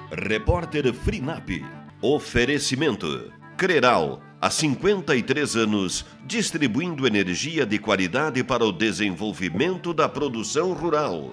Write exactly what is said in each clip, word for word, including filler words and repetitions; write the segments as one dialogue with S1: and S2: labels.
S1: Repórter Frinap. Oferecimento. Creral, há cinquenta e três anos, distribuindo energia de qualidade para o desenvolvimento da produção rural.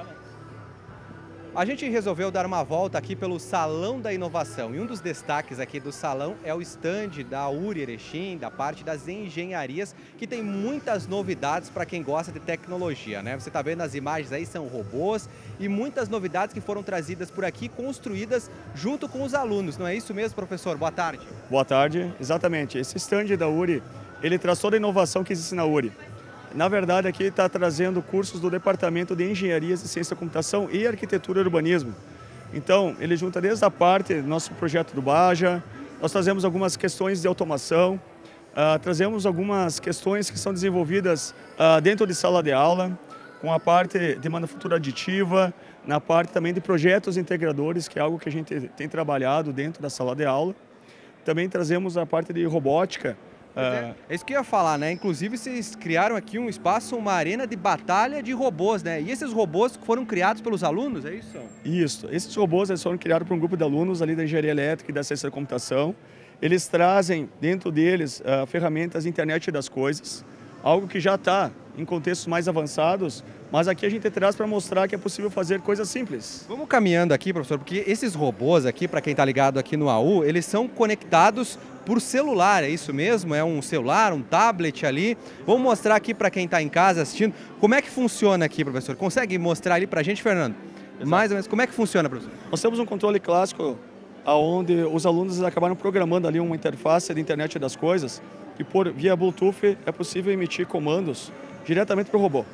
S2: A gente resolveu dar uma volta aqui pelo Salão da Inovação e um dos destaques aqui do salão é o stand da URI Erechim, da parte das engenharias, que tem muitas novidades para quem gosta de tecnologia, né? Você está vendo as imagens aí, são robôs e muitas novidades que foram trazidas por aqui, construídas junto com os alunos, não é isso mesmo, professor? Boa tarde.
S3: Boa tarde, exatamente. Esse stand da URI, ele traz toda a inovação que existe na URI. Na verdade, aqui está trazendo cursos do Departamento de Engenharias e Ciência da Computação e Arquitetura e Urbanismo. Então, ele junta desde a parte do nosso projeto do Baja, nós trazemos algumas questões de automação, uh, trazemos algumas questões que são desenvolvidas uh, dentro de sala de aula, com a parte de manufatura aditiva, na parte também de projetos integradores, que é algo que a gente tem trabalhado dentro da sala de aula. Também trazemos a parte de robótica.
S2: É, é isso que eu ia falar, né? Inclusive, vocês criaram aqui um espaço, uma arena de batalha de robôs, né? E esses robôs foram criados pelos alunos, é isso?
S3: Isso. Esses robôs eles foram criados por um grupo de alunos ali da Engenharia Elétrica e da Ciência da Computação. Eles trazem dentro deles uh, ferramentas de internet das coisas, algo que já está em contextos mais avançados, mas aqui a gente traz para mostrar que é possível fazer coisas simples.
S2: Vamos caminhando aqui, professor, porque esses robôs aqui, para quem está ligado aqui no A U, eles são conectados por celular, é isso mesmo? É um celular, um tablet ali. Vamos mostrar aqui para quem está em casa assistindo, como é que funciona aqui, professor? Consegue mostrar ali para a gente, Fernando? Exato. Mais ou menos, como é que funciona, professor?
S3: Nós temos um controle clássico, onde os alunos acabaram programando ali uma interface de internet das coisas, e por via Bluetooth é possível emitir comandos diretamente para o robô.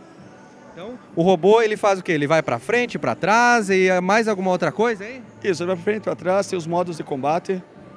S2: Então, o robô ele faz o quê? Ele vai para frente, para trás e mais alguma outra coisa aí?
S3: Isso, ele vai para frente, para trás, tem os modos de combate.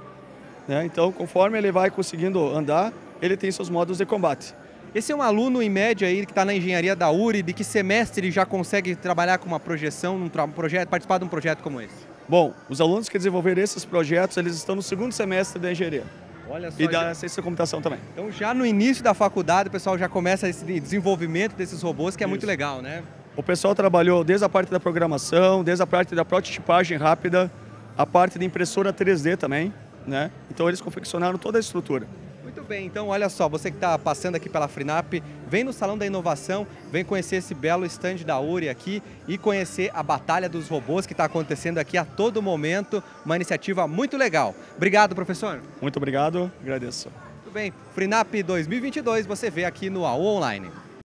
S3: Né? Então, conforme ele vai conseguindo andar, ele tem seus modos de combate.
S2: Esse é um aluno, em média, aí, que está na engenharia da URI, de que semestre ele já consegue trabalhar com uma projeção, num projeto, participar de um projeto como esse?
S3: Bom, os alunos que desenvolveram esses projetos, eles estão no segundo semestre da engenharia.
S2: Olha só,
S3: e da
S2: já...
S3: ciência da computação também.
S2: Então já no início da faculdade o pessoal já começa esse desenvolvimento desses robôs, que é Isso. muito legal, né?
S3: O pessoal trabalhou desde a parte da programação, desde a parte da prototipagem rápida, a parte de impressora três D também, né? Então eles confeccionaram toda a estrutura.
S2: Muito bem, então olha só, você que está passando aqui pela Frinap, vem no Salão da Inovação, vem conhecer esse belo stand da URI aqui e conhecer a Batalha dos Robôs que está acontecendo aqui a todo momento, uma iniciativa muito legal. Obrigado, professor.
S3: Muito obrigado, agradeço.
S2: Muito bem, Frinap dois mil e vinte e dois você vê aqui no A U Online.